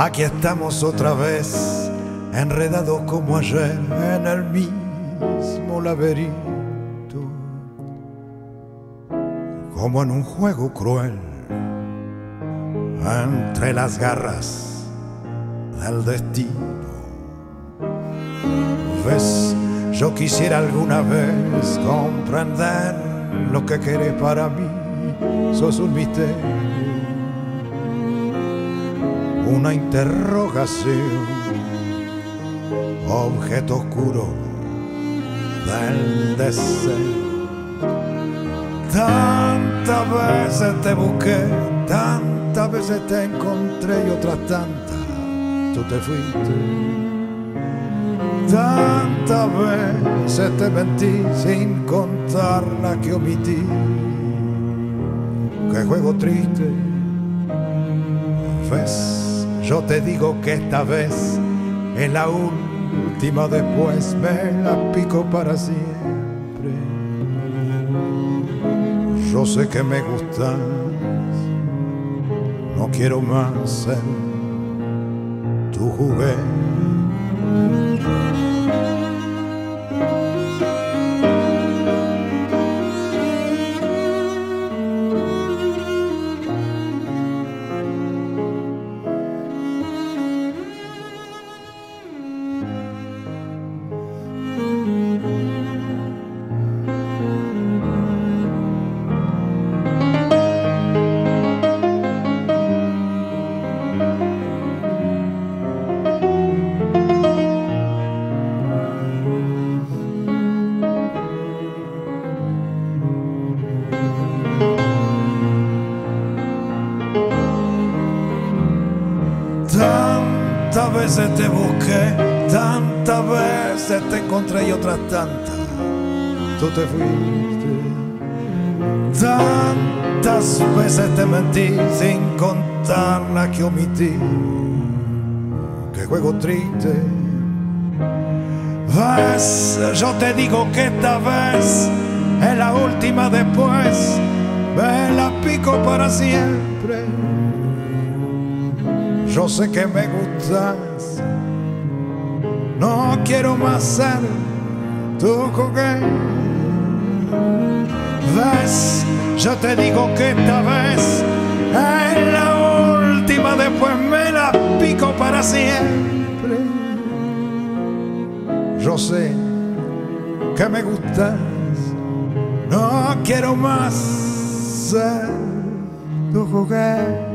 Aquí estamos otra vez, enredados como ayer en el mismo laberinto, como en un juego cruel, entre las garras del destino. ¿Ves? Yo quisiera alguna vez comprender lo que querés para mí. Sos un misterio, una interrogación, objeto oscuro del deseo. Tantas veces te busqué, tantas veces te encontré y otras tantas tú te fuiste. Tantas veces te mentí sin contar la que omití. Qué juego triste. ¿Ves? Yo te digo que esta vez es la última, después me la pico para siempre. Yo sé que me gustas, no quiero más ser tu juguete. Tantas veces te busqué, tantas veces te encontré y otras tantas tú te fuiste. Tantas veces te mentí sin contar la que omití. Qué juego triste. ¿Ves? Yo te digo que esta vez es la última, después me la pico para siempre. Yo sé que me gustas, no quiero más ser tu juguete. ¿Ves? Yo te digo que esta vez es la última, después me la pico para siempre. Yo sé que me gustas, no quiero más ser tu juguete.